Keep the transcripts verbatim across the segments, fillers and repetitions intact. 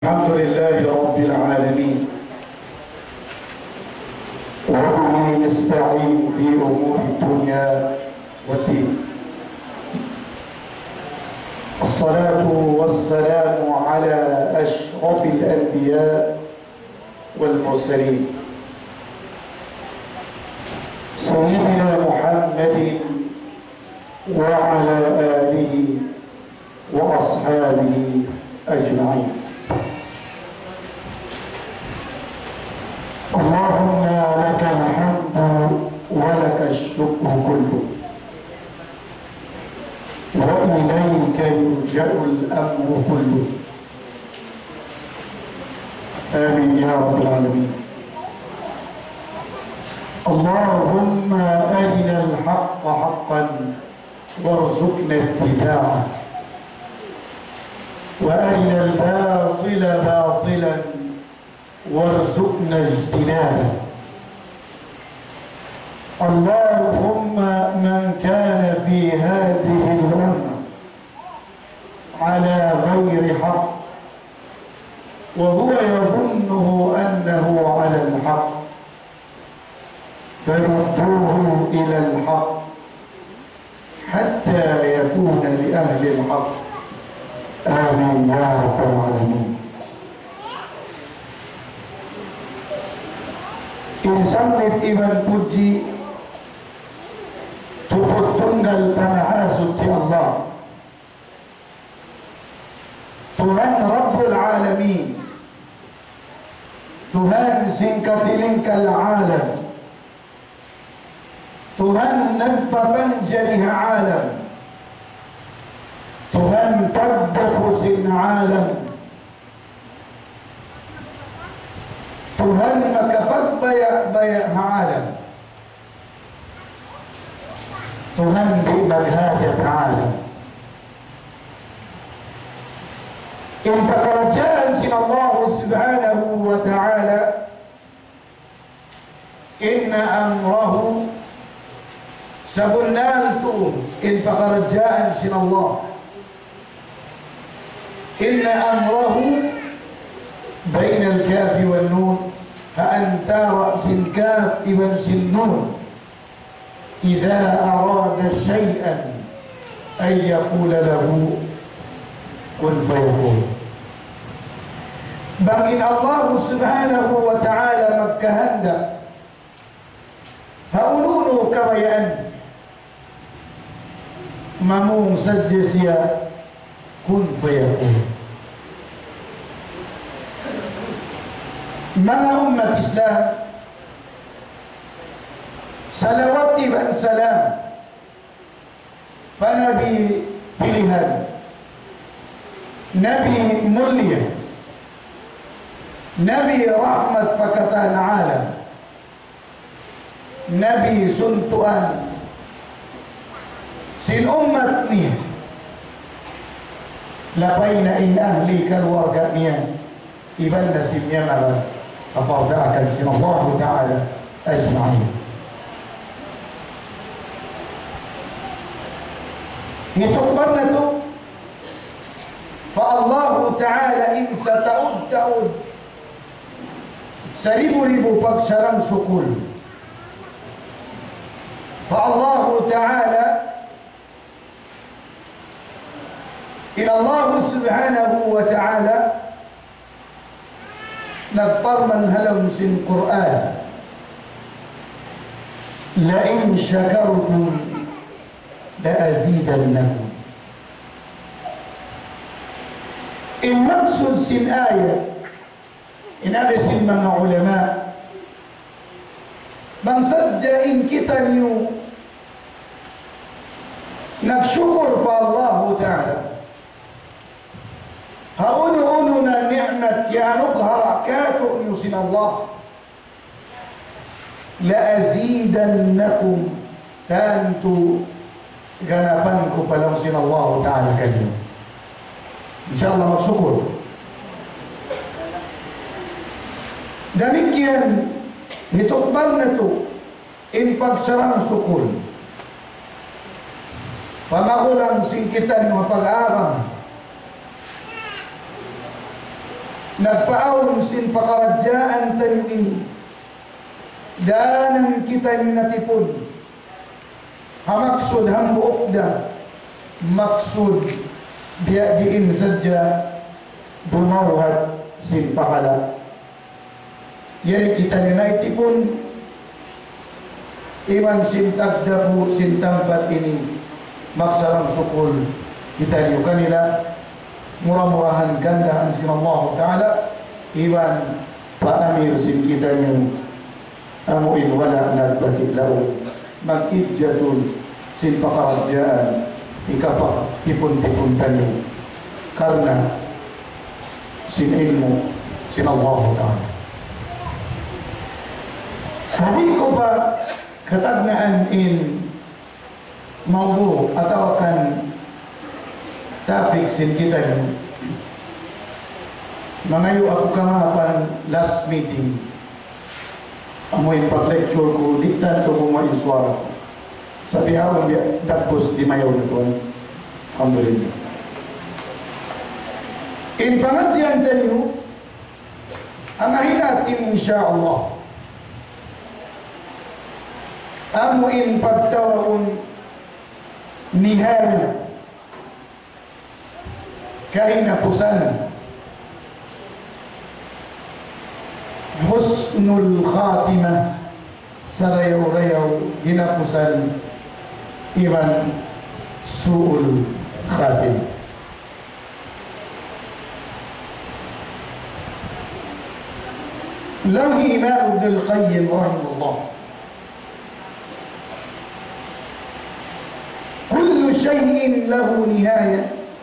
الحمد لله رب العالمين، وبه نستعين في أمور الدنيا والدين. الصلاة والسلام على أشرف الأنبياء والمرسلين سيدنا محمد وعلى آله وأصحابه أجمعين. اللهم لك الحمد ولك الشكر كله، وإليك يرجع الأمر كله. آمين يا رب العالمين. اللهم أرنا الحق حقا وارزقنا اتباعه، وأرنا الباطل باطلا وارزقنا اجتنابه. اللهم من كان في هذه الأمة على غير حق وهو يظنه أنه على الحق فردوه إلى الحق حتى يكون لأهل الحق. آمين يا رب العالمين. Insan iman puji Tuhut tunggal panahasud si Allah, Tuhan Rabbul Alamin, Tuhan singkatilingkal alam, Tuhan nagpapanjaliha alam, Tuhan tagdapusin alam, Tuhan makapagbayak-bayak alam, Tuhan di maghajat alam. In pekerjaan sin Allah subhanahu wa ta'ala, inna amrahu sabunal tu in pekerjaan sin Allah, inna amrahu bain al-kaf wal nun, antara sin kaf ibn sin nun. إذا أراد شيئا أن يقول له كن فيكون. Bangin Allah subhanahu wa ta'ala magkahandak hauluno kabayaan mamung sadya siya kun fayakun. Mga umat Islam, salawati dan salam Nabi pilihan, Nabi mulia, Nabi rahmat pakatan alam, Nabi suntuan sin umat ni lapaina in ahli keluarga niya iban nasibnya malah afarda'akan sin Allah Ta'ala ajma'in. Hitukman na to fa-Allah Ta'ala in sa taud-taud sa ribu-ribu pagsarang sukul, fa-Allah Ta'ala in Allah subhanahu wa ta'ala nagparman halam sin Quran, la in syakartum لأزيدنكم. إن مقصود سن آية إن أغسل mga ulama bang sadya in kita niyo nagsyukur pa Allah Ta'ala hauno-uno na ni'mat yanuk harakato niyo sin Allah لأزيدنكم tantu ganapan ko palang sin Allah Ta'ala kanyo. InsyaAllah magsyukur. Demikian hitukban na to in pagsarang sukul. Pamakulang singkitan ng pag-aarang nagpaawon sin pakarajaan tayo ini danan kita natipon hamaksud hambuokda maksud dia diin saja bumawhat sin pahala. Jadi kita ninaitipon iman sin tagdabu sin tempat ini maksarang sukul kita niyo kanila murah-murahan gandaan sin Allah Ta'ala iman paamir sin kita niyo amuin wala nagbatik lau mag-idjatun sin pakarajaan ikapak tipun-tipun tayo karena sin ilmu sin Allah Ta'ala. Hadi ko ba katagnaan in maubu atau akan topik sin kita ni mangayo ako kamapan last meeting amoy pag-lecture ko diktan ko kung may suara sabi ako dia dagpos di mayaw na tuwan alhamdulillah in pangatyan tayo ang ahilat insyaallah amo in pagtawon nihaya kahinapusan husnul khatimah sarayaw-rayaw ginapusan iman su'ul khatim. له إمام ابن القيم رحمه الله كل شيء له نهاية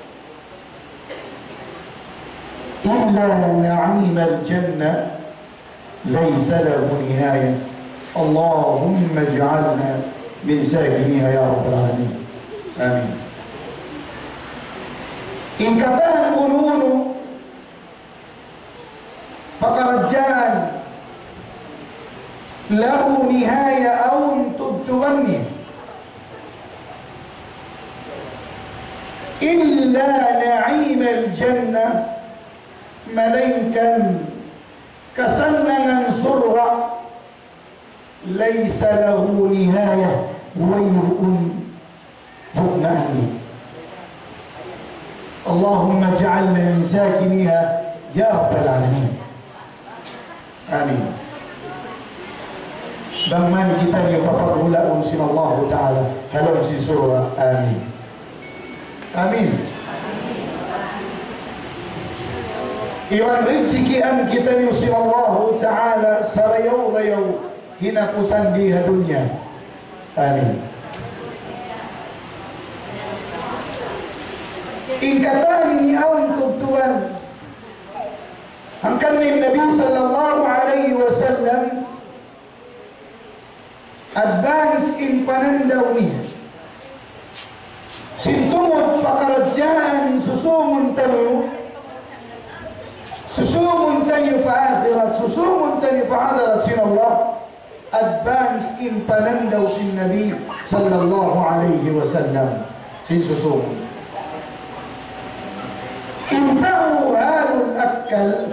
إلا نعيم الجنة ليس له نهاية اللهم اجعلنا من ساكنها يا رب العالمين آمين. إن كان القنون pekerjaan lahu nihaya aun tubtuwanni illa na'im al-jannah melainkan kesenangan surga laysa lahu nihaya wayrun huknani Allahumma ja'alna min sakiniha ya rabbal alamin. Amin. Bangman kita ni papagulaon sin Allah Ta'ala halon si surah. Amin. Amin. Iwan rinsikian kita ni sin Allah Ta'ala sarayaw-rayaw hinapusan di dunia. Amin. Ingkatan ini awan kubtuan angkan min Nabi sallallahu alaihi wasallam advance in panandaw niya sintumot pakarajaan susumun tayo susumun tayo pa akhirat susumun tayo pa hadarat sin Allah advance in panandaw sin Nabi sallallahu alaihi wasallam sin susumun intahu halul akkal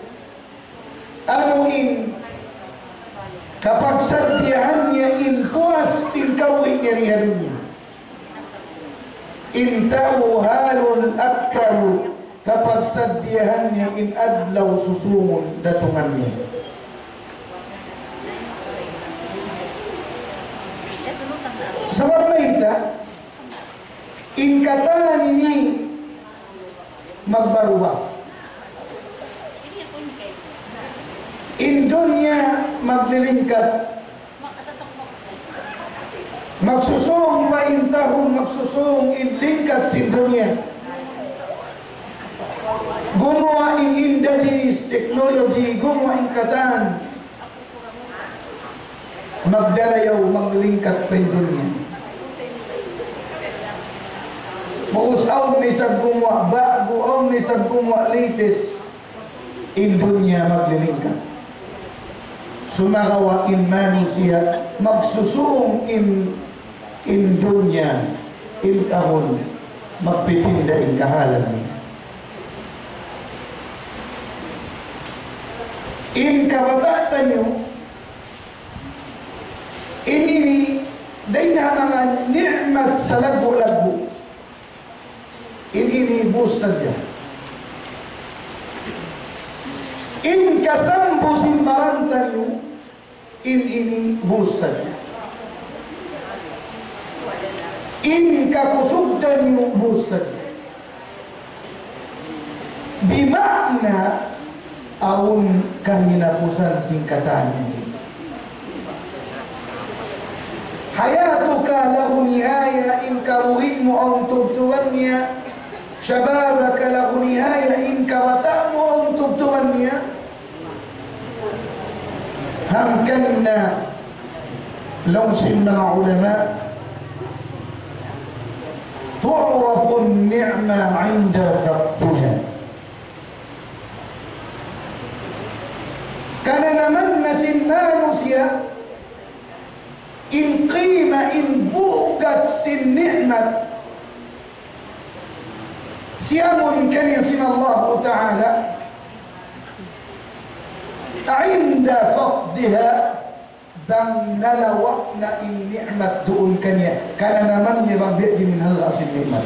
anuin kapag sadyahannya in puas in gawin niya niya dunya intahu halul akkal kapag sadyahannya in adlaw susumun datungan niya sabab na ita in katahan ini magbaruwa in dunya maglilingkat magsusong pa intahong magsusong in lingkat sin dunya gumawa in industries technology gumawa in katan magdalayaw maglingkat pa in dunya mausaw ni sa gumawa bago aw ni sa gumawa latest in dunya maglilingkat sumagawa in manusia magsusung in in dunya in kahon magpipinda in kahalan niya In kabataan nyo, ini day na mga ni'mat sa lago-lago. In ini bustad niya. In kasambo simbarantan nyo, in ini bustad niya. In kakusugdan nyo, bustad niya. Bimakna aun kahinapusan singkatan ini. Hayatuka lahu nihaya in karuhimu aun tubtuwannya. Syababaka lahu nihaya in kawatamu aun tubtuwannya. Hamkanna lawsin mga ulama. Tu'rafun ni'ma inda faqtuha. Karena naman nasin manusia in qima in bugat sin ni'mat siyamun kanya sin Allah Ta'ala inda faqdiha bang nalawak na in ni'mat doon kanya karena naman nirabik di minhal asin ni'mat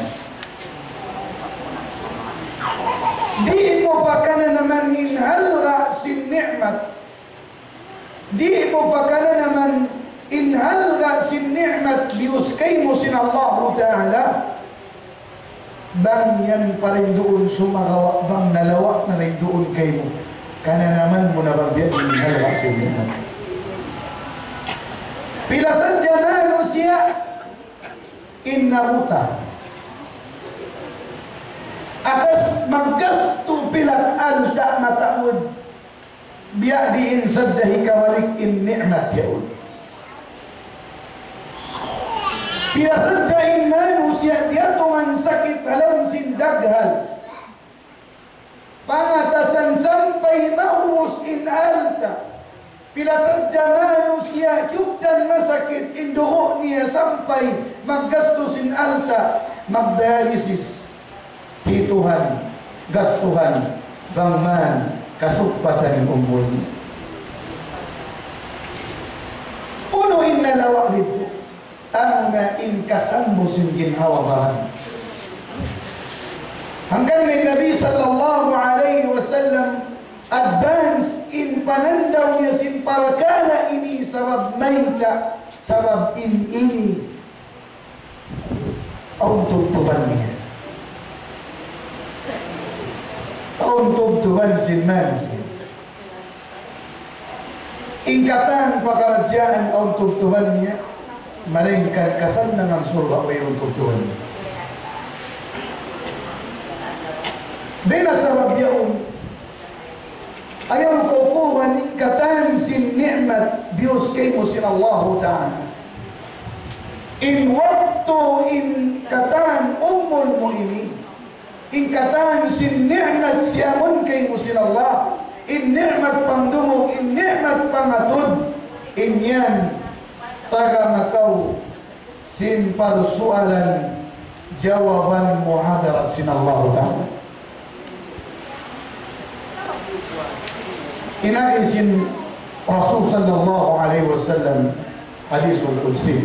di mo pa ka na naman inhalra sin ni'mat. Di mo pa ka na naman inhalra sin ni'mat biuskay mo sin Allah Ta'ala. Bang yan pa rin doon sumagawa, bang nalawak na rin doon kay mo. Kana naman mo na bang inhalra sin ni'mat. Pilasan jamano siya innaruta. Atas maggasto pilang alta mataud biya diin sadjahi kawalik in ni'mat yaud. Siya sadjahin manusia dia tuman sakit alam sindaghal. Pangatasan sampai maus in alta. Pila sadja manusia kyukdan masakit induho niya sampai maggasto sin alta magdialisis. Hituhan, gastuhan, bangman, kasupatan umbul. Uno inna lawak dito, ang in kasambo singgin hawabahan. Hanggang ni Nabi sallallahu alaihi wasallam advance in panandaw niya sin parakala ini sabab maita, sabab in ini ang tutuban niya. Untuk Tuhan sin manusia. Ingkatan pekerjaan untuk Tuhannya, melainkan kesenangan surga untuk Tuhan. Bila sebab yaum, ayaw kukuhan ingkatan sin ni'mat bius kay musin Allah Ta'ala. In waktu ingkatan umul mu'ini. Ingkatan sin ni'mat siyamun kay musin Allah. In ni'mat pangdumog, in ni'mat pangatod. In yan taga makaw sin parsualan jawaban muhadarat sin Allah Ta'ala. Inakin sin Rasul sallallahu alaihi wasallam hadisul qudsi.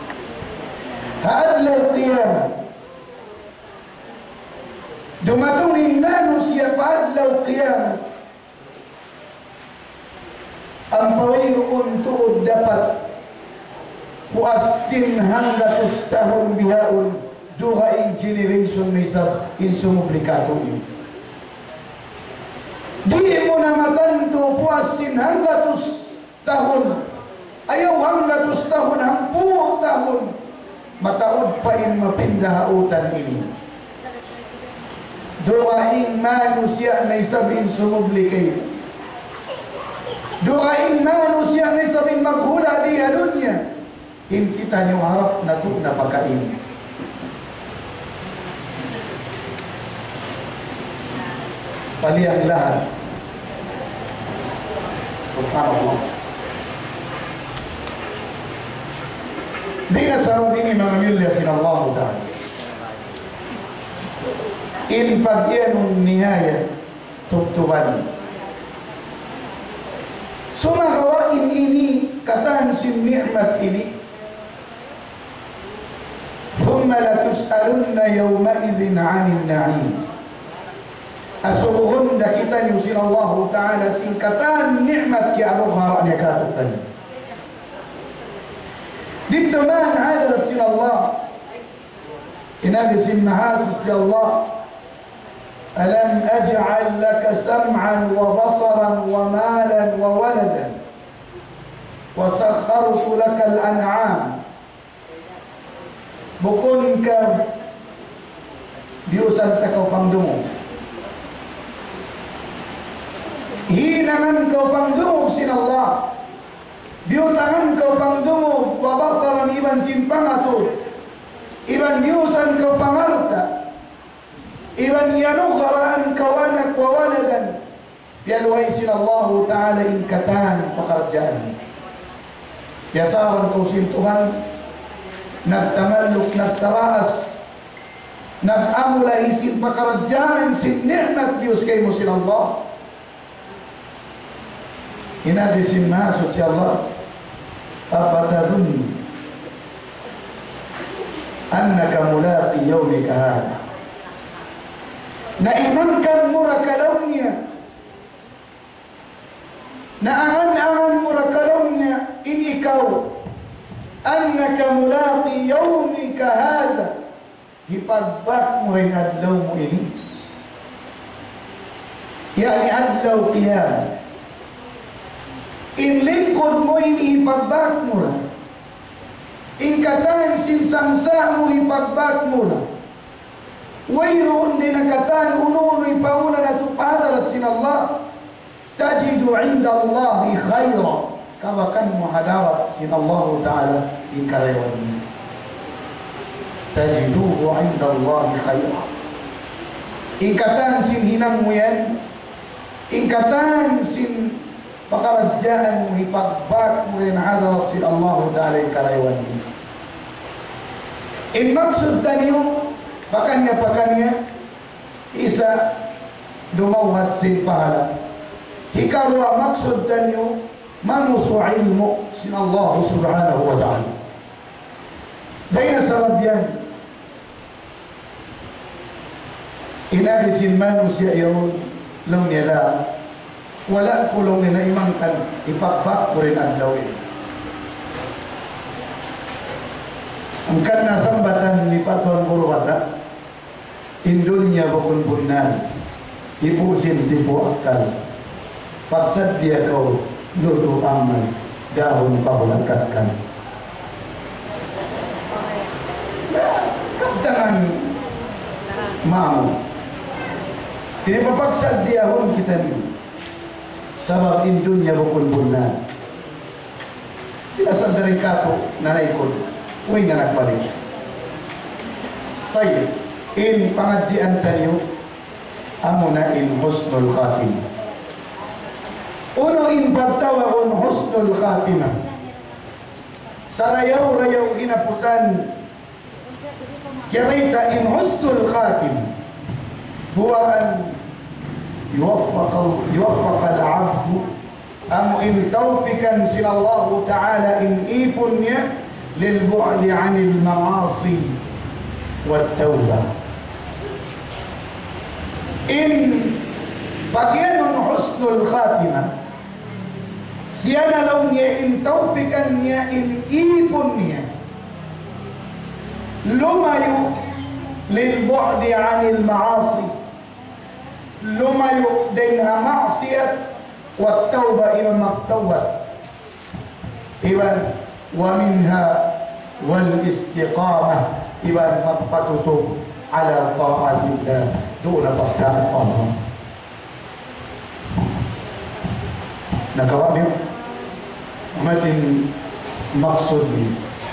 Ha'adla qiyamah dumatungin manusia paadlaw qiyamah ang pawayroon tuod dapat puasin hangga tustahon bihaon duha in generation may sab insumuplikato yun. Di mo na matanto puasin hangga tustahon ayaw hangga tustahon hampu tahon mataod pa in mapindahautan ini. Doaing manusia na isabing sumubli kayo. Doaing manusia na isabing maghula di dunya. In kita niyo harap na ito na pagkain. Paliyang lahat. Subhanallah. Di na sa mga mga milya sinallahu ta'ala. In pagyanong nihaya tubtuban Sumagawain ini, katahan si nikmat ini, thumma latus'alunna yawma'idhin 'anil na'im. Asubuhun dah kita nyusin Allah Ta'ala singkatan nikmat ki alughar an yakatutan. Dito man hadrat sin Allah inabi sin mahasud si Allah. Alam aj'al laka sam'an wa basaran wa malan wa waladan wa sakhartu laka al-an'am. Bukun ka diusan ta kau pangdungo. Hinangan kau pangdungog sin Allah. Diutangan kau pangdungog wa basaran iban simpangatud. Iban diusan kau pangarta. Iban yanugharaan kau anak wa waladan. Bialway sin Allah Ta'ala ingkatan pekerjaan. Yasaran kau sin Tuhan. Nagtamalluk, nagtaraas. Nagamula isin pekerjaan sin nikmat Diyos kay mo sin Allah. Inadi sin masud si Allah. Afatadun annaka mulaqi yawmika hada. Naimankan mura kalaunya, naangan-angan mura kalaunya in ikaw annaka mulaqi yawmika hada, hipagbak mo rin adlaw mo ini, yani adlaw qiyam. In lingkod mo ini hipagbak mo rin, in katahan sinsangsa mo hipagbak mo rin. Wayroon din nakatan ununoy pauna na tupadarat sin Allah. Tajidu inda Allahi khayra. Kawakan mo hadarat sin Allah Ta'ala in karayawan niya. Tajiduhu inda Allahi khayra. Ingkatan sin hinang mo yan. Ingkatan sin pakarajaan mo hipagbak mo rin hadarat sin Allah Ta'ala in karayawan niya. In maksud tanyo Pakannya-pakannya isa dumawhat sin pahala. Hikarwa maksud tanyo manusu ilmu sin Allah Subhanahu wa ta'ala. Dahil sabab yan, inagi sin manusia yun long nila wala kulong nila imangkan ipakbak ko rin ang dawin. Ang kan nasambatan ni Patuan Purwata, Indonya bukun bunan, ipusin tipu akal, paksad dia kau lutu aman, dahun pahulakatkan. Kastangan mau, ini papaksad dia hun kita ni, sabab Indonya bukun bunan. Bila sadari kato nanaikod. Uy na nagpalit. Tayo, in pangadjian tayo, amo na in husnul khatimah. Uno in pagtawag husnul khatimah. Sarayaw-rayaw inapusan, kirita in husnul khatimah. Buwaan, yuwaffaq al-abdu, amo in tawfikan sila Allah Ta'ala in ipon niya, للبعد عن المعاصي والتوبة. إن bagian husnul khatimah siya launnya in taufikan niya in ipon niya lumayo lilbu'di anil ma'asi, lumayo din ha ma'siyat wa tauba ila magtawbat iban wa minha wal istiqamah iban magpatutog ala ta'atillah doon na pagkaan Allah. Nagawa niyo mating maksud niyo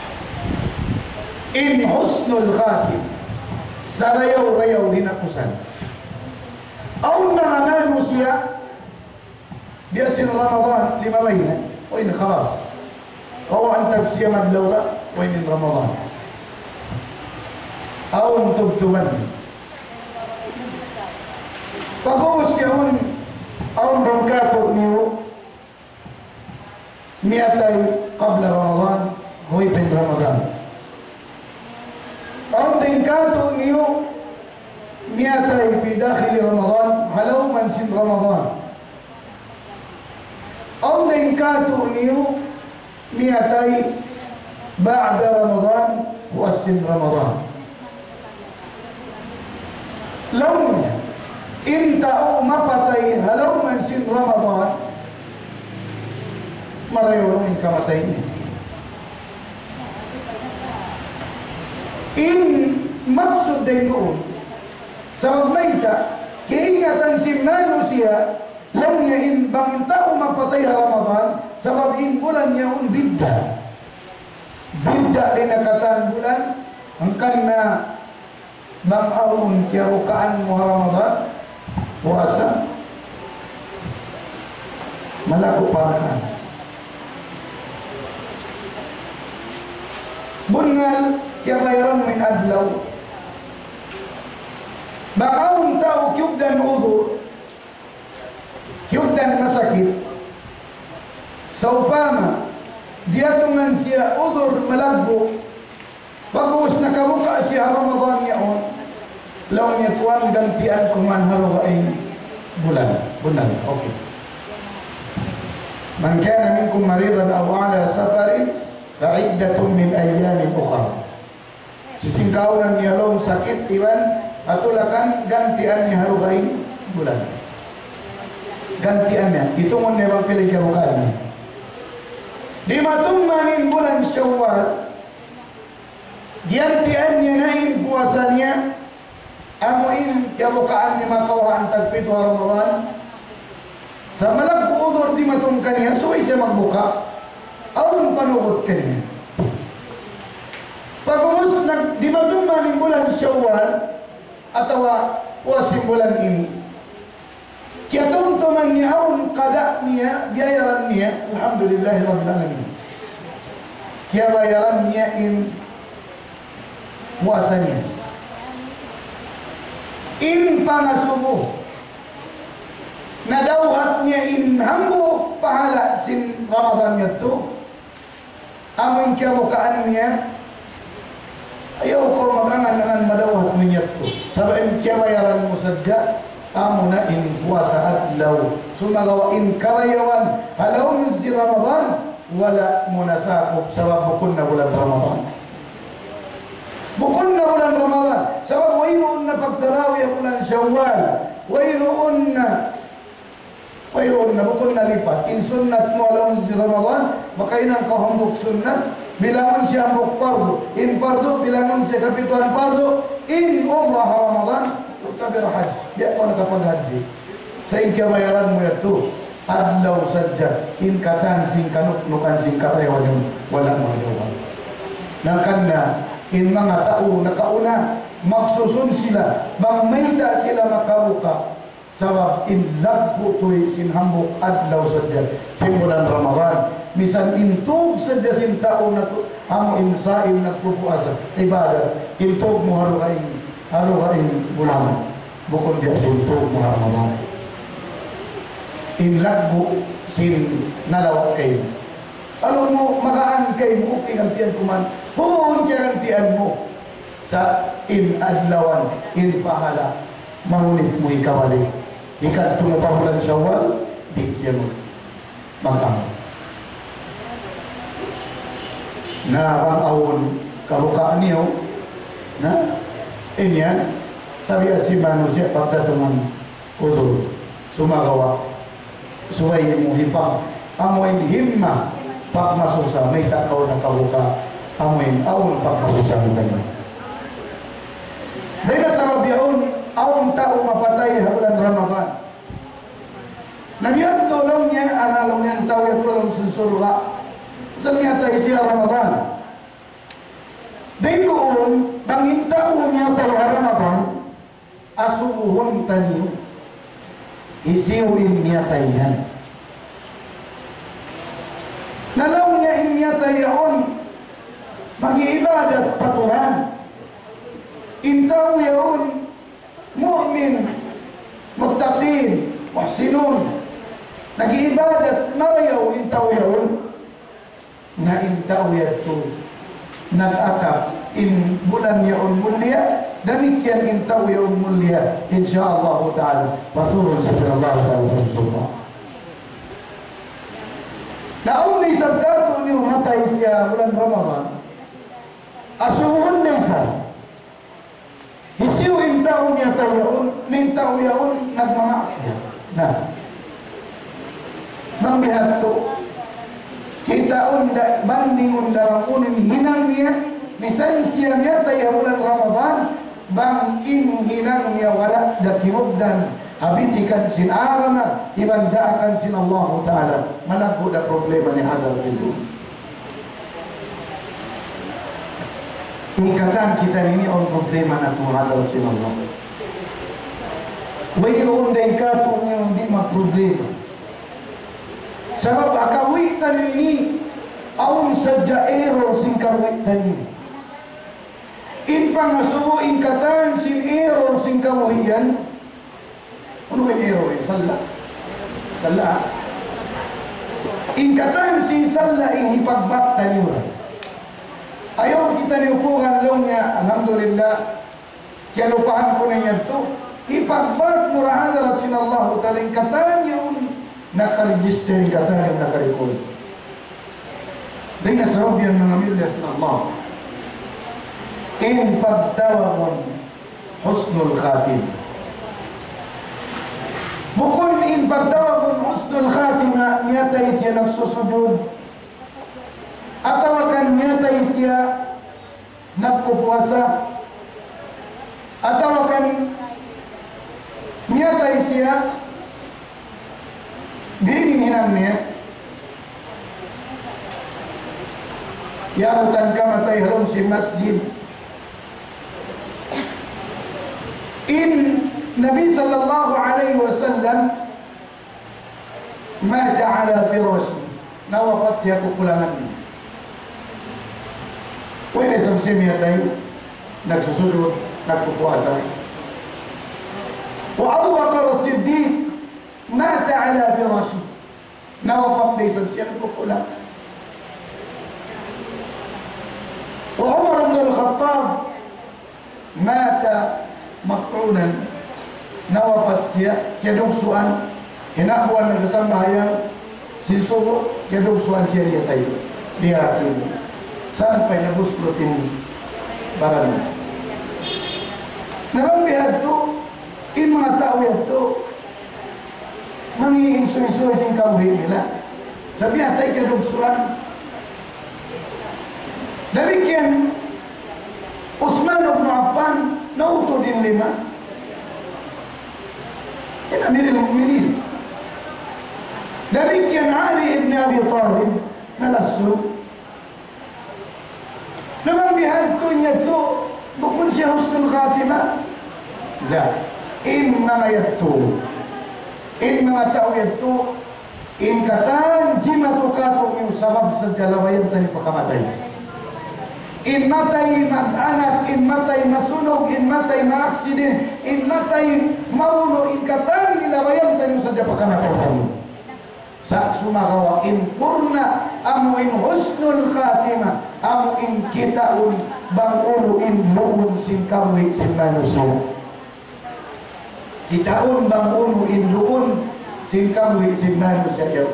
in husnul khatim sarayaw-rayaw hinapusan aw nanganano siya dia sin Ramadan lima bayna o in khalas o ang tagsiyam adlaw la o in Ramadan aw tubtuban pag-uus yun aw rangkato niyo مئتي قبل رمضان هو ابن رمضان أو تنكاتو نيو مئتي في داخل رمضان هلو من سن رمضان أو تنكاتو نيو مئتي بعد رمضان وسن رمضان لو انت او مقتي هلو من سن رمضان مرة يوروني كمتين in maksud dengan sebab mereka keingatan si manusia lamnya in bang tahu mapatay Ramadan sebab in bulan yaun bidda bidda dinakatan bulan angkan na bang aun kiarukaan mo Ramadan puasa malaku parakan bungal kiabayaran min adlaw bakaun tao kyugdan udur kyugdan masakit saupama dia tuman siya udur malagbo bagus nakabuka siya Ramadan yaon law niya tuan gantian kuman halugain bulan bulan okay man kana minkum maridan aw ala safarin fa'iddatun min ayyamin ukhra sisingkaunan niya long sakit iban atulakan gantian niya halugain bulan gantiannya itu mo niya bang pilih karukaan di matummanin bulan Syawal gantian niya nain puasanya amuin karukaan ni makawahan tagpito Ramadan sa malagpo udor di matungkan niya suway siya magbuka awang panugot ka niya pag-umus nag di matummanin bulan Syawal atawa puasin bulan ini kaya tumtuman niya awang kada niya biayaran niya alhamdulillahi rabbil alamin kaya bayaran niya in puasa niya in pangasubo nadawhat niya in hambo pahala sin Ramadan niya to amin kiabukaan niya ayaw ko mag-angan-angan madawhat niya to sabayin kaya bayaran mo sadya amo na in puasa adlaw sumagawa in karayawan halaw si Ramadan wala munasakop sabab bukun na bulan Ramadan bukun na bulan Ramadan sabab wayroon na pagdarawi ang bulan Syawal wayroon na wayroon na bukun na lipat in sunnat mo halaw si Ramadan makainan ka hambuk sunnat bilangan siya hambuk pardo in pardo bilangan siya kapituan pardo in umrah Ramadan kabir haji ya ko nakapaghaji sa inkabayaran mo yato adlaw sadya in katan sing kanuknukan sing karayawan wala mo daw nakan na in mga tao nakauna magsusun sila bang mayda sila makabuka sabab in lagpo to'y sinhambok adlaw sadya simbulan Ramadan misan intog sadya sin tao na to amo insaim nagpupuasa ibadat intog mo harukain harukain bulan bukod dia sinto mga Ramadan in lagbo sin nalaw kayo alam mo makaan kayo mo ikantian kuman huun kiyantian mo sa in adlawan in pahala mangunit mo ikawali ikan tumupahulan Syawal di siya mo magkang na pang-awon kabukaan niyo na inyan tabiat si manusia pagdatungan uzur sumagawa suway mo hipang amoy himma pagmasusa may takaw na kabuka amoy awon pagmasusa ng ganyan dahil sa mabiyaon awon tao mapatay bulan Ramadan nabiyat tolong niya analaw niya tao yung tolong sunsurwa sa niya tayo siya Ramadan dahil koon bangin tao niya tayo Ramadan asuhun taniyo isiwin niya tayan nalaw niya in niya tayon mag-iibadat paturan intaw yaon mu'min muttaqin muhsinun nag-iibadat narayaw intaw yaon na intao yato nag-atap in bulan yaon mulia demikian intao yaon mulia insyaallah ta'ala pasurun sa Allah ta'ala subhanahu naon ni sabdato ni matay siya bulan Ramadan asuhon na isa isiw intao niya tao yaon nintao yaon nagmamasya na mangbihat to kita unda banding unda unin hinang niya lisensya niya tayo bulan Ramadan bang in hinang niya wala dakimugdan habitikan sin arana ibandaakan sin Allah Ta'ala malago na problema ni hadal sindo ikatan kita ini on problema na kung hadal sin Allah mayroon din katong yung di magproblema sebab akawitan ini aun saja error sing kawitan ini in pangasubo ingkatan sin error sing kawiyan ano ba error eh? Sala sala ingkatan sin sala in hipagbaktan yun ayaw kita niupukan lang niya alhamdulillah kaya lupahan ko na niya ito ipagbak murah hadarat sin Allah ta'ala ingkatan yun naka-register yung kata yung naka-record. Dahil nasarap yan mga milyas ng Allah. In pagtawamon husnul khatim. Bukod in pagtawamon husnul khatim na niyatay siya nagsusudod. Atawakan niyatay siya nagpupuasa. Atawakan niyatay siya Bingin hinang niya yarutan ka matay harum si masjid in Nabi sallallahu alaihi wasallam mata ala firashi nawafat siya kukulangan niya pwede samsimiya tayo nagsusudod nagpupuasa wa Abu Bakar as-Siddiq mata ala firashi nawafat day sabsiyan kukulang wa Umar ibn al-Khattab mata makrunan nawafat siya kadugsuan hinabuan ng kasambahayan sinsugo kadugsuan siya niya tayo diya saan pa nabuslutin barang nabambihad to in mga tao yato mangi-insuy-insuy sing kawhi nila. Sabi atay kadugsuan. Dalikyan Uthman ibn Affan nauto din lima. Yan Amirul Mu'minin. Dalikyan Ali ibn Abi Talib nalasso. Namambihan ko niya to bukod siya husnul khatimah. La. In mga yato. In mga tao ito, in katan, jima tukatong yung sabab sa jalawayan tayo pakamatay. In matay mag-anak, in matay masunog, in matay ma-accident, in matay mauno, in katan, nilawayan tayo sa pakamatay tayo. Sa sumakawa, in purna, amo in husnul khatima, amo in kitaun, bangulo, in luon, sin kamwik, sin manusin. Kitaun bangun induun singkam wi sinman sayaw.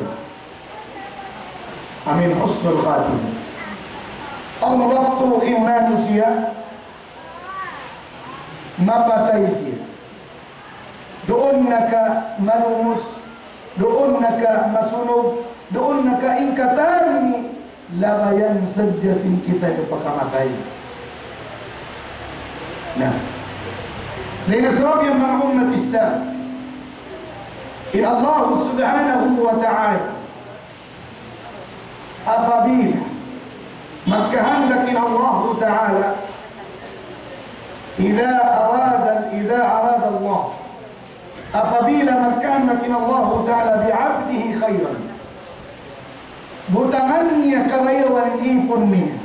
Amin husnul khatim. Ang waktu iman siya mapatay siya. Doon naka manumus, doon naka masunog, doon naka ingkatan labayan sadya sin kita yung pagkamatay. Nah. Dengan sebab yang mga umat Islam in Allah subhanahu wa ta'ala apabila magkahandakin Allah ta'ala idza arada idza arada Allah apabila magkahandakin Allah ta'ala bi'abdihi khairan butangannya karayawan ipon niya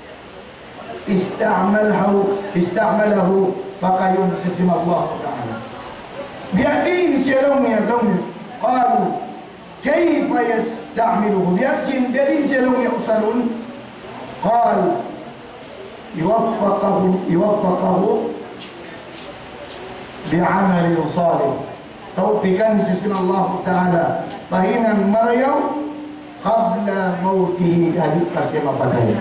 ista'malahu ista'malahu pakayun sesama Allah Ta'ala. Biadin siya lang niya lang qalu kaifa yasta'miluhu biasin biadin silong yusalun qal yuwaffaqahu yuwaffaqahu bi'amalin salih taufikan sisi Allah Ta'ala pahinan marayaw qabla mautihi hadith kasih mapadaya.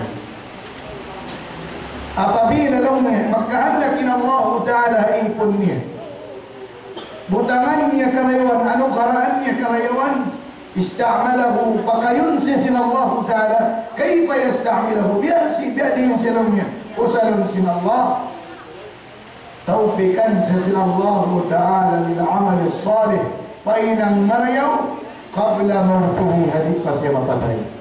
Apabila lumnya magkahandakin Allah Ta'ala ipon niya butangan niya karayawan ano karaan niya karayawan ista'malahu pakayunsi sin Allah Ta'ala kaifa yasta'milahu biasi biadin silumnya usalun sin Allah taufikan sin Allah Ta'ala lil amal salih painang marayaw qabla mautuhi hadith kasih mapadaya.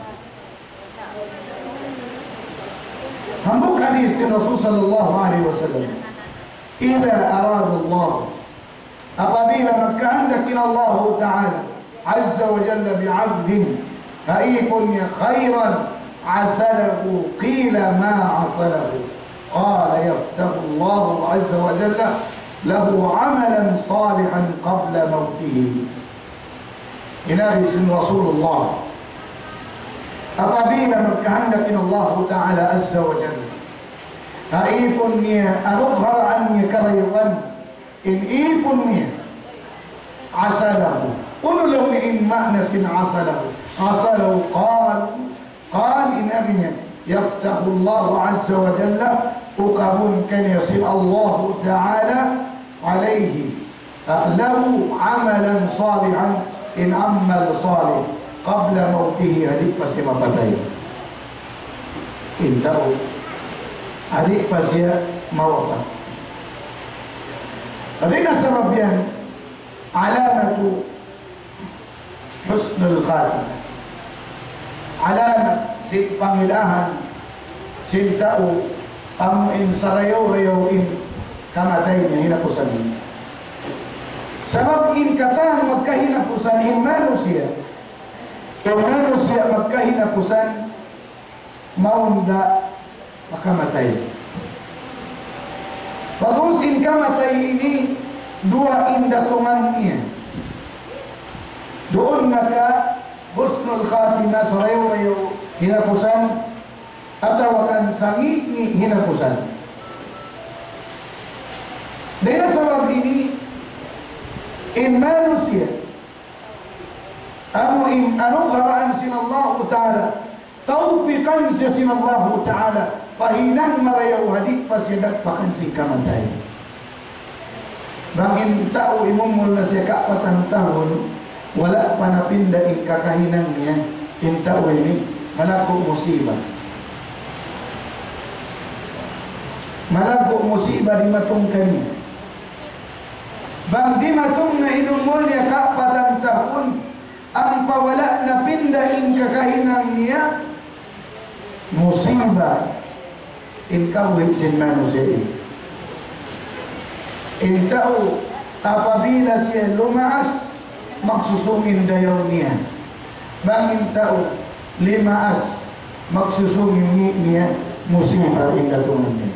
Hambuk hadis Rasul sallallahu alaihi wasallam. Idza arada Allah apabila magkahandakin Allah Ta'ala azza wa jalla bi'abdin haikunnya khairan asalahu qila ma asalahu qala yaftahu Allah azza wa jalla lahu amalan salihan qabla mautihi. Ini isim Rasulullah apabila magkahandakin Allah Ta'ala azza wa jalla haipun niya anubharaan niya karayuan in ipun niya asalahu unulong ni in ma'nasin asalahu asalahu qal qal in abinya yaftahu Allah azza wa jalla ukamun kan yasil Allah Ta'ala alaihi lahu amalan salihan in amal salih qabla mautihi adik pasti mapatay. Intau adik pasti mawafat. Tapi nasabab yan alamatu husnul khatimah. Alamat sin pangilahan sin tao ang in sarayaw-rayaw in kamatay niya hinapusan niya. Sabab in katahan magkahinapusan in manusia kung manusia magkahinapusan maunda makamatay. Bagus in kamatay ini dua indatungan niya. Doon maka husnul khatimah sarayaw-rayaw hinapusan atau akan sangi ni hinapusan. Dahil sabab ini in manusia Amu in anu karaan sin Allah Ta'ala taufikan siya sin Allah Ta'ala pahinang marayaw hadik pasiadat pakan si kamatay. Bangin tao imumul na siya kapatang tahun wala panapinda in kakahinang niya in tao ini malako musibah. Malako musibah di matungkan niya. Bang di matung na inumul niya kapatang tahun ang pawala na pindain kakahinang niya musibah in kawit sin manusia in tao apabila siya lumaas magsusungin dayaw niya bangin tao limaas magsusungin niya musibah in katungan niya.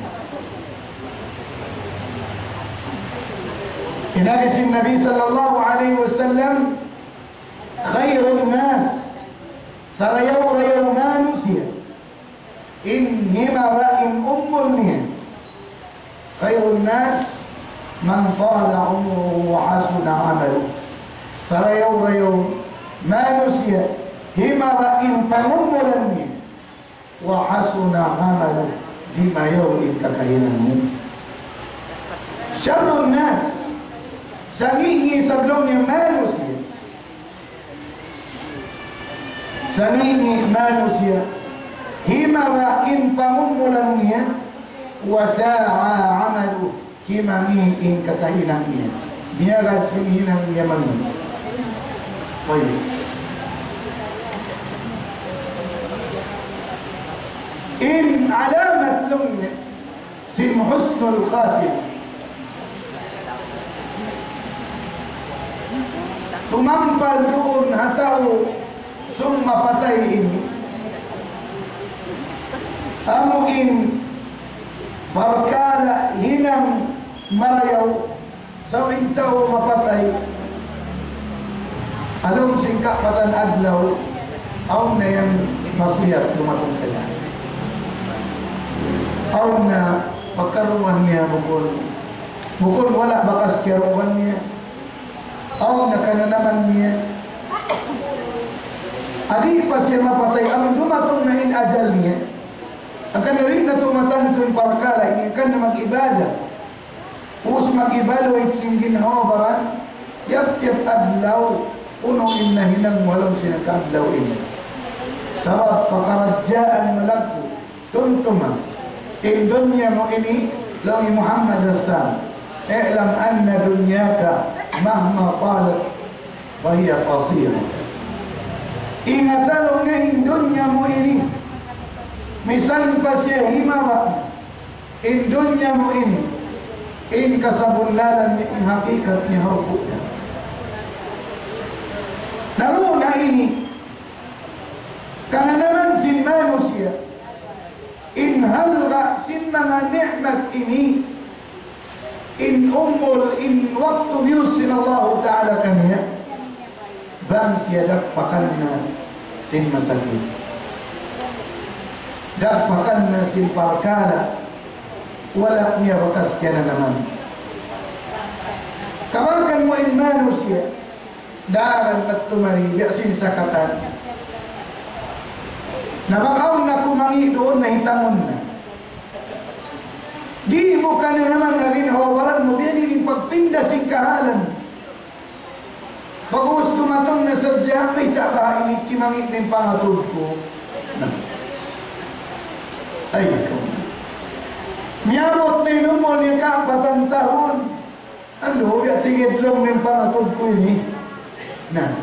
Inagisin Nabi sallallahu alaihi wasallam khairun nas sarayaw-rayaw manusia in himara in ummul niya khairun nas man tala umruhu wa hasuna amalu sarayaw-rayaw manusia himara in pangumulan niya wa hasuna amalu di mayaw in kakahinan mo. Syarun nas sangingi sablong yung manusia sangingi manusia himara in pangumulan niya wasa'a amalu himami in kakahinang niya biyagad sinihinang niya manin. Pwede in alamat lang niya sin husnul khatimah tumampal doon hatao summa patay ini amuin barkala hinang marayaw sa intao mapatay Along singka patan adlaw, aw na yang masiyat lumatong kanya. Aw na pagkaruan niya bukol. Bukol wala bakas karuan niya. Aw na kananaman niya. Adi pa siya mapatay, ang dumatong na in ajal niya. Ang kanarin na tumatan ito yung parkala, ini akan na mag-ibada. Us mag-ibalo it singgin hawabaran, yap-yap adlaw, unong inahinang walang sinakadlaw ini. Sabab pakaradyaan malagpo, tuntuma, in dunya mo ini, lawi Muhammad Hassan, i'lam anna dunyaka mahma palat, bahia qasira. Ingatan nga in dunya mo ini, misal pa siya himawa, in dunya mo ini, in kasabunlalan ni ang hakikat ni harpo niya. Naroon na ini, kana naman sin manusia, in halga sin mga ni'mat ini, in umul, in waktu yusin Allah Ta'ala kaniya, bang siya dakpakan na sin masakit. Dakpakan na sin parkala, wala niya bakas kaya na naman. Kawakan mo in manusia, daaran at tumari, biasin sa katan. Nabakaw na kumangi doon na hitangon na. Di mo ka na naman na rin hawaran mo, biyan yung pagpinda sing kahalan. Pag-uus tumatong na sadya, may taba, inikimangit na yung pangatod ko. Ay, ikaw. Miyamot na inumon niya ka, patang taon. Ano, ya tingid lang ng pangatod ko ini. Na.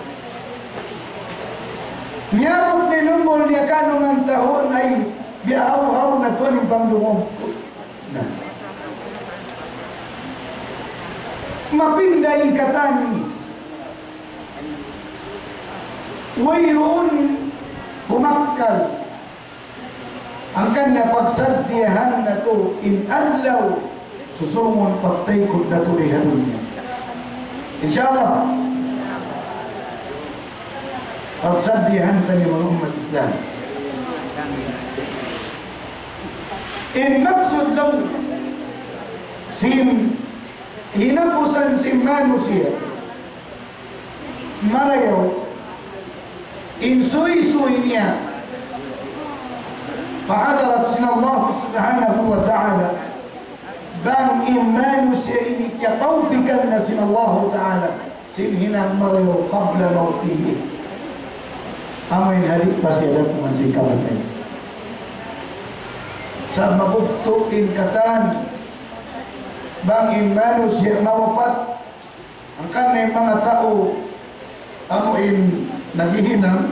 Miyamot na inumon niya ka nung taon ay biahaw-haw na ito ng pangdungog ko. Na. Mapinda yung katani. Wayroon kumakal. Ang kanya pagsadyahan na to in adlaw susumon pagtaykod na to ni hanunya. Inshallah, pagsadyahan ka ni mga umat Islam. In maksud lang sin hinapusan si manusia marayaw in suy-suy niya فحضرت سن الله سبحانه وتعالى بان إيمان سيئنك يطوبك أن سن الله تعالى سن هنا مريو قبل موته أمين هذه فسيدت من سيكابتين saat mabukto in katan bang إيمان سيئ mawapat ang kanay mga tao amuin naghihinang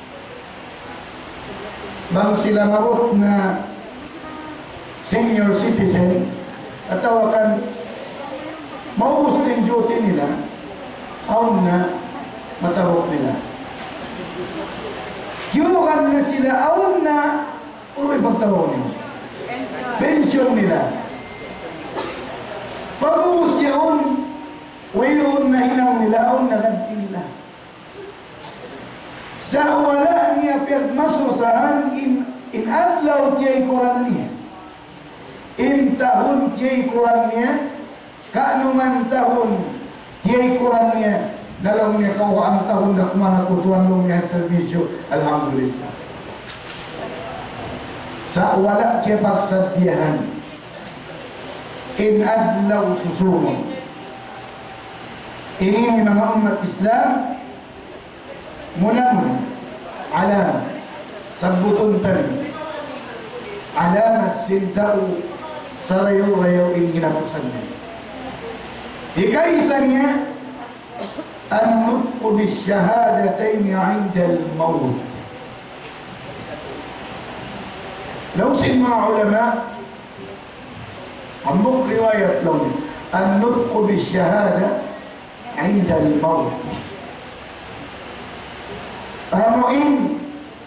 bang sila mabot na senior citizen at tawakan maubos din duty nila aun na matabok nila kiyukan na sila aun na uloy pagtawag nila pension nila pag-ubos yaon wayon na hilang nila aun na ganti nila sa wala niya pagmasusahan in in adlaw tiyay kuran niya in tahun tiyay kuran niya kaanuman tahun tiyay kuran niya dalam niya kawa ang tahun na kumana kutuan nung niya servisyo alhamdulillah sa wala kaya pagsadyahan in adlaw susumon ini mga umat Islam mulam alamat sabutun tani alamat sintau sarayo-rayo in hinapusan niya ikaisa niya an-nutqu bisyahadatayn 'inda al-maut law sin mga ulama amok riwayat law an-nutqu bisyahada 'inda al-maut Ramuin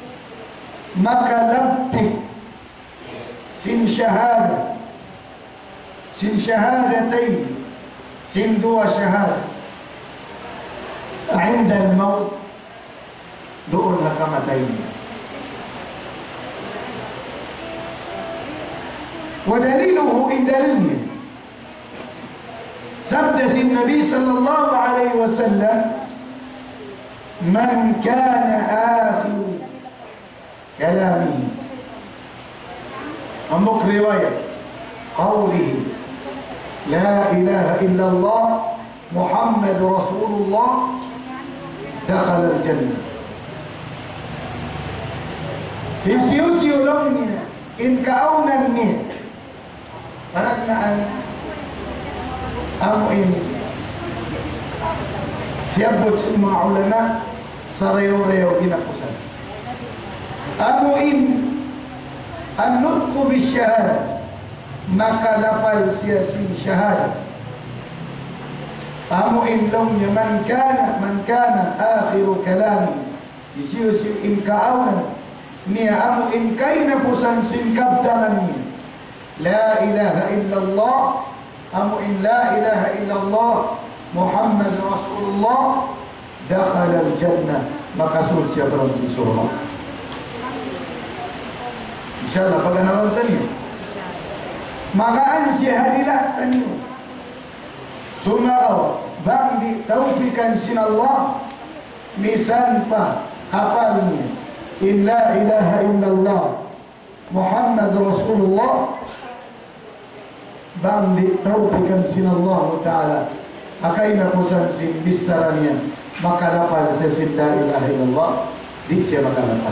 makalabtik sin syahada sin syahadatain sin dua syahada عند الموت doon nakamatay niya. ودليله إن دليل سبدس النبي صلى الله عليه وسلم من كان آخر كلامه أمك رواية قوله لا إله إلا الله محمد رسول الله دخل الجنة. Isiu-siu longnya in kaunan ni panagnaan amo in siyabot sa mga ulama sa reyo-reyo ginapusan amo in ang nutko bisyahada makalapal siya sin syahada amo in longnya man kana man kana akhiru kalami isiu-siu in kaunan niya amo in kay napusan sin kabdaman niya la ilaha illallah amo in la ilaha illallah Muhammad Rasulullah dakhala al-jannah makasud siya dalam surga. Insyaallah pag naron taniyo magaan siya hadila taniyo sumaraw bang di taufikan sin Allah misan pa hafal niya in la ilaha illallah Muhammad Rasulullah bang di taufikan sin Allah Ta'ala akay na po sa bisaran niya makalapal sa sin la ilaha illallah di siya makalapal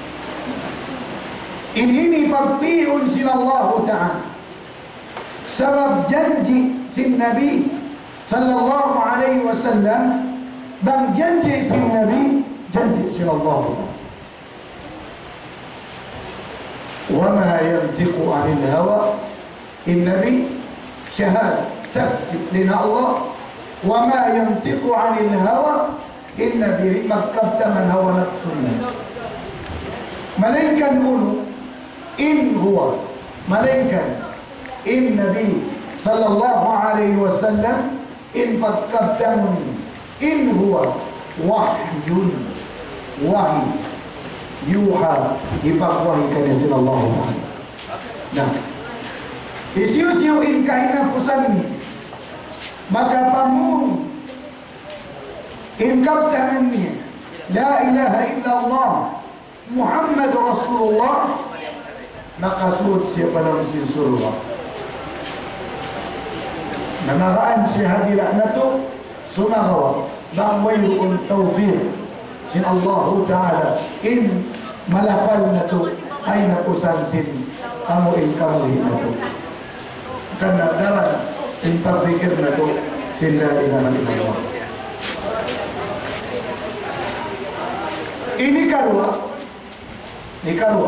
ini pagpiun sin Allah Ta'ala sabab janji sin Nabi sallallahu alaihi wasallam bang janji sin Nabi janji sin Allah Ta'ala وما ينطق عن الهوى النبي شهادة تكسب لنا الله وما ينطق عن الهوى النبي مكبت من هو نفسنا ملائكة نقول إن هو ملائكة النبي صلى الله عليه وسلم إن مكبت مني إن هو وحي وحي yuha ipagwahikan sin Allah. Nah, isiu-siu in kaina pusan maka pamun in kabtahan ni la ilaha illallah Muhammad Rasulullah nakasud siya dalam sin surga. Nanaraan siya hadila na to sumagawa bang mayroon tawfiq sin Allah Ta'ala in malapal na to ay napusan sin amuin kamuhin na to karena daran in pagpikir na to sin la ilaha illallah. Ini karwa ini karwa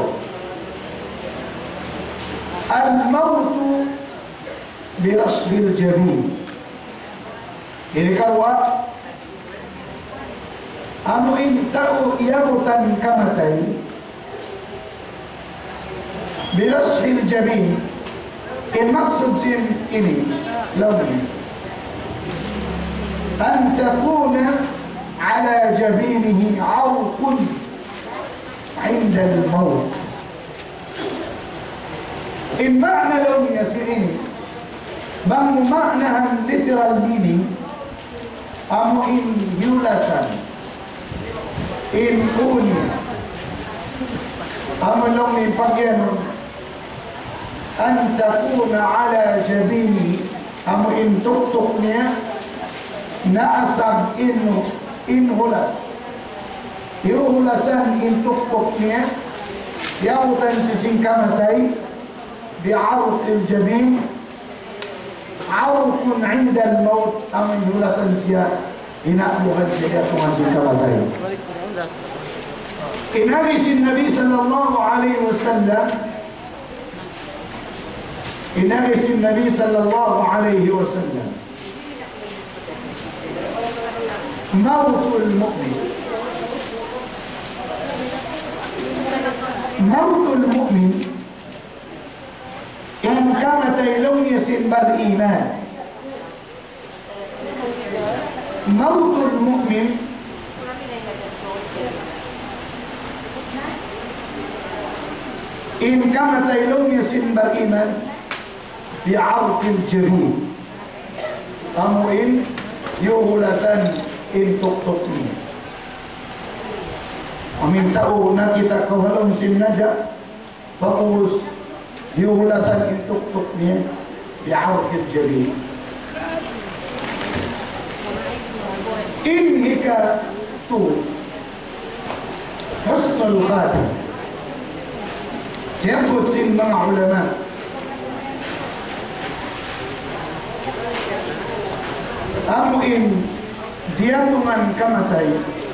al-mautu birasbil jabin. Ini karwa amo in tao yamutan kamatay birashil jabin in maksud sin ini lawni an takuna ala jabinihi awqun inda al-maut in ma'na lawni sin ini bang ma'na literal meaning amo in yulasan in uni amalong ni pagyanon an takuna ala jabini amo in tuktok niya naasag in inhulas iuhulasan in tuktok niya yautan sising kamatay bi'arq al-jabin arqun inda al-maut amo inhulasan siya inaamuhan siya kung sising kamatay. In hadis Nabi sallallahu alaihi wasallam in hadis Nabi sallallahu alaihi wasallam mautul mu'min mautul mu'min in kanat lawn yasin bil iman mautul mu'min in kama taylong yasin beriman bi'arqil jari amuin yuhulasan in tuk-tukni amin tau na kita kahalong sin naja paus yuhulasan in tuk-tukni bi'arqil jari in hika tu husnul khatim. Siyabot sin mga ulama amuin diyatungan kamatay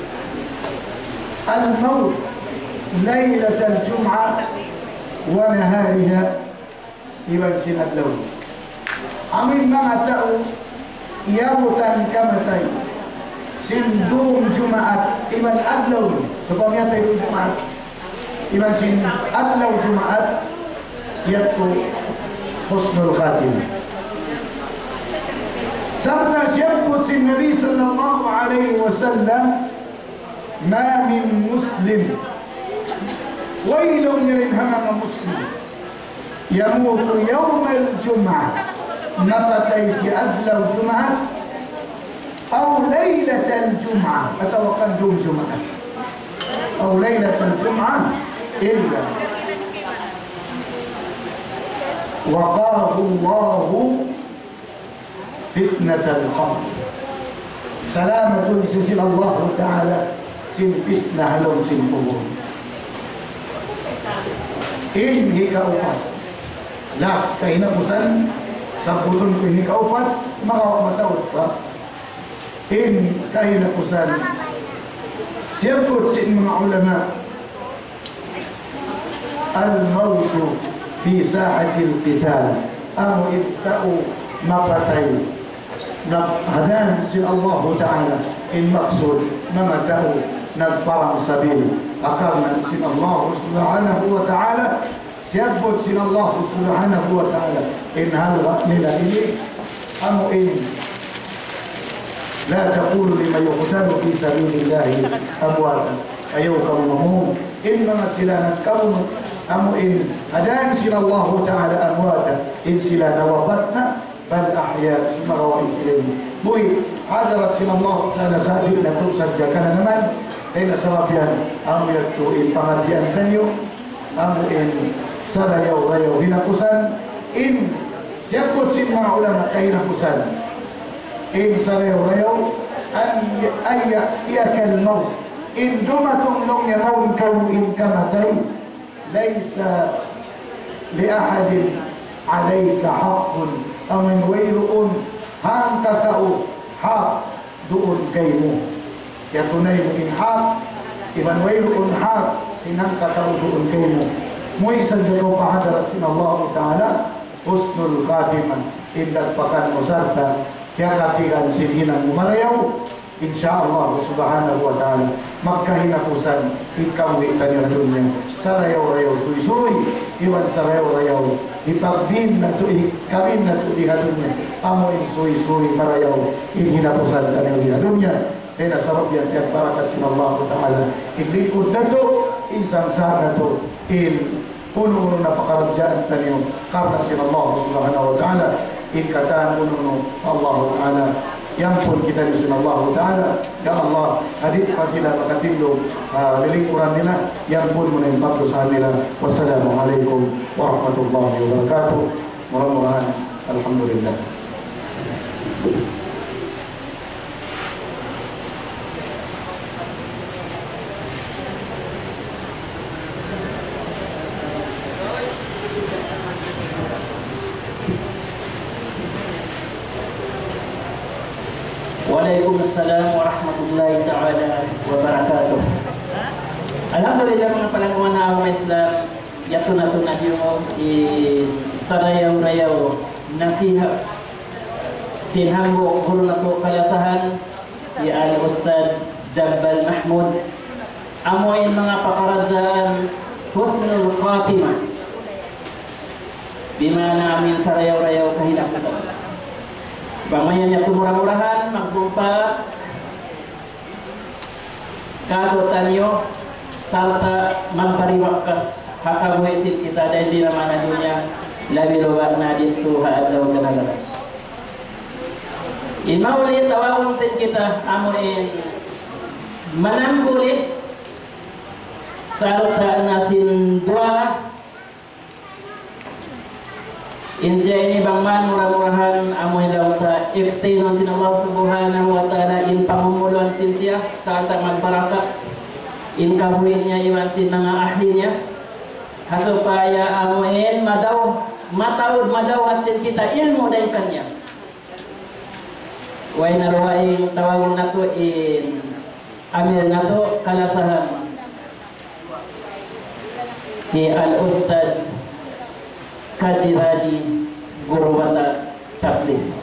al-maut laylat al-jum'a wa nahariha iban sinadlaw amin mga tao iyabutan kamatay sindum Jumaat iban adlaw supaya tayo Jumaat iban sin adlaw Jumaat yaitu husnul khatim serta siyabut sin Nabi sallallahu alaihi wasallam ma min muslim wailun lirin hamama muslim yamutu yawmal Jum'ah napatay si adlaw Jumaat أو ليلة الجمعة أتوقع دوم جمعة أو ليلة الجمعة إلا وقاه الله فتنة القبر سلامة سيسل الله تعالى سن فتنة لهم سن قبور إن هي أوفات لاس كينا مسن سبutun ini kaufat maka matawat in kahina kusan siyabot sin mga ulama al-mautu fi sa'atil qital ang ibta'u mapatay naghadan si Allah Ta'ala in maksud mamatao nagparang sabil akarna si Allah Subhanahu wa Ta'ala siyabot si Allah Subhanahu wa Ta'ala in halwa nila ini amo in لا تقولوا لمن يقتل في سبيل الله أمواتا أيوكم مهموم إنما سلانا كون أم إن هدان سلا الله تعالى أمواتا إن سلانا وفتنا بل أحياء ثم روائي سلين بوي حضرت سلا الله تعالى سابقنا توسد كان نمان إن سرافيا أم يكتو إن پنgertian تنيو أم إن سريو ريو هنا كسان إن سيكت سمع علماء كينا كسان إن سريو أن يأتيك الموت إن زمة لم يرون كون إن كمتين ليس لأحد عليك حق أمن ويرؤون هانك تأو حق دون كيمو يتنيم إن حق إذن ويرؤون حق سنانك تأو دون كيمو مويسا جلوب حضرت سن الله تعالى حسن الخاتمة إن لتفقان مسارتا kaya katigan sinhinan umarayaw insyaallah subhanahu wa ta'ala magkahinapusan ikaw itanyo dunya sarayaw-rayaw suy-suy iwan sarayaw-rayaw ipagbin na to ikabin na to ihadunya amo in suy-suy marayaw inhinapusan tanyo ihadunya kaya nasarap yan kaya barakat sin Allah ta'ala iklikod na to insansar na to in puno na pakarajaan tanyo karna sin Allah subhanahu wa ta'ala ikatan ununu Allah Ta'ala yang pun kita di sini Allah Ta'ala ya Allah hadir fasilah makatindo uh, lilingkuran nila yang pun menimpa usaha nila wassalamualaikum warahmatullahi wabarakatuh mudah-mudahan alhamdulillah. Waalaikumsalam warahmatullahi ta'ala wabarakatuh. Alhamdulillah mga palangkuhan na ako Islam yato na ito na yung sarayaw-rayaw nasiha sinhambo guru na ito kalasahan si Al-Ustad Jabbal Mahmud amoy mga pakaradzaan husnul khatimah bimana amin sarayaw-rayaw kahinakutan pamayan niya murah-murahan magbupa kadotan niyo salta magpariwakas hakabuhisin kita dan di mana dunia labi loba nadit tu ha'adzaw kanagara in mauli tawawun sin kita amuin manambuli sarta nasin dua inja ini bangman murah-murahan amoy lauta extainon sin Allah subhanahu wa ta'ala in pamumuluan sin siya sarta magbaraka in kahuinnya iwan sin mga ahlinya supaya amoin madaw matawud madawat sin kita ilmu dari kanya way naruwaing tawawun nato in amil nato kalasahan ni al-ustad Kaji Haji Guru Bata Tafsir.